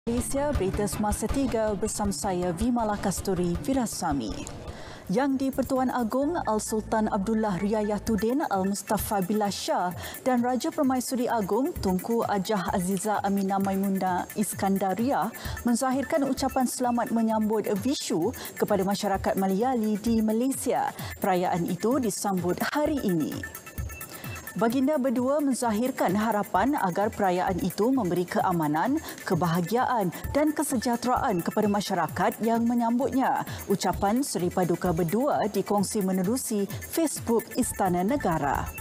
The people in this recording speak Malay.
Malaysia, berita semasa 3 bersama saya Vimala Kasturi Virasami. Yang di-Pertuan Agong Al-Sultan Abdullah Riayatuddin Al-Mustafa Billah Shah dan Raja Permaisuri Agong Tunku Hajah Azizah Aminah Maimunah Iskandariah menzahirkan ucapan selamat menyambut Vishu kepada masyarakat Malayali di Malaysia. Perayaan itu disambut hari ini. Baginda berdua menzahirkan harapan agar perayaan itu memberi keamanan, kebahagiaan dan kesejahteraan kepada masyarakat yang menyambutnya. Ucapan Seri Paduka berdua dikongsi menerusi Facebook Istana Negara.